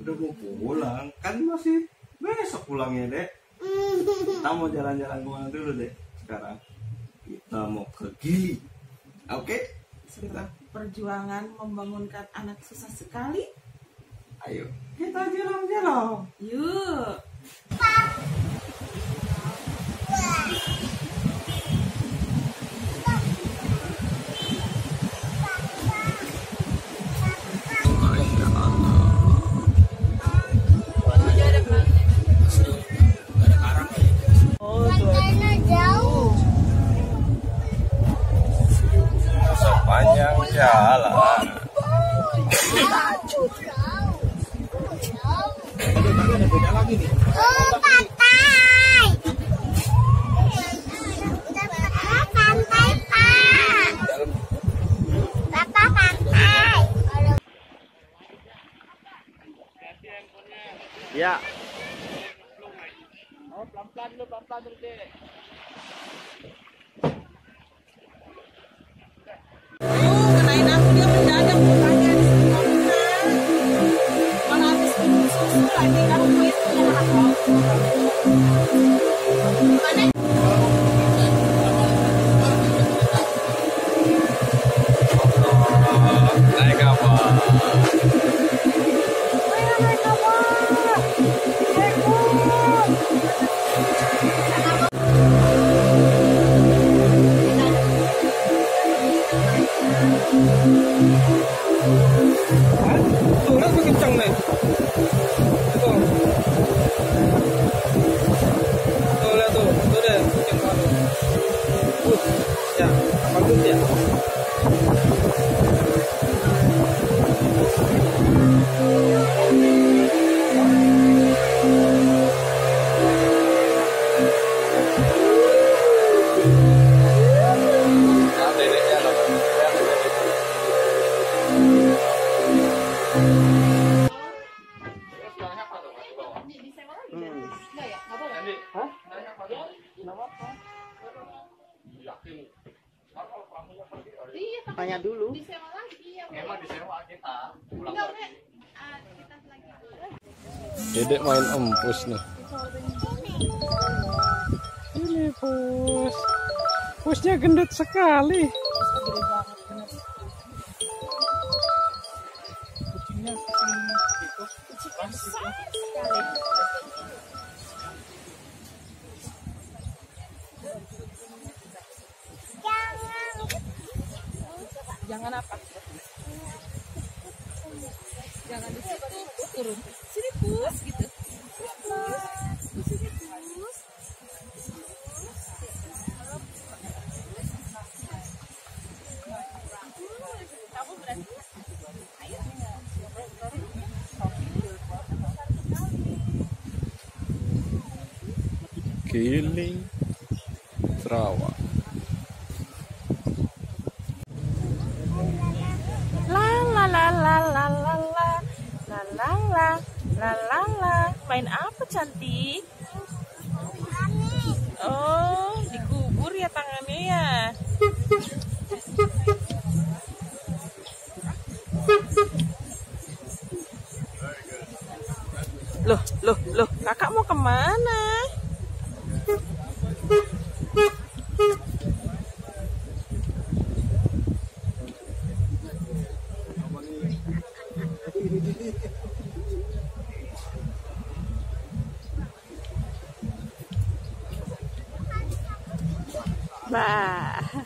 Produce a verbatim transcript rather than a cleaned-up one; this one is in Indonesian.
udah mau pulang kan, masih besok pulangnya dek. Kita mau jalan-jalan kemana dulu dek sekarang? Kita mau ke Gili. Oke, Setelah perjuangan membangunkan anak susah sekali, ayo kita jalan-jalan. yuk. Sepanjang jalan. Oh, pantai. Pantai, Pak. Bapak pantai. Ya. Oh, pelan-pelan dulu, pelan-pelan dulu deh. Oh, kenain aku, dia mendadak mukanya di sekolah. Kalau habis minum susu lagi, kamu mau itu anak mau. Gimana? Naik kapal. Tuh, lihat tuh kencang nih. Tuh. Tuh, lihat tuh. Tuh deh, kencang banget. Uh, ya, bagus ya. Tanya dulu. Dedek main empus nih. Ini pus. Pusnya gendut sekali. Jangan apa? Jangan di situ, turun. Sini pus gitu. Di sini pus. Kamu berani? Ayo. Giling Sarawak. La la la la la la la la la la la la la. Main apa cantik? Oh, dikubur ya tangannya ya. Loh, loh, loh, kakak mau kemana? Bah.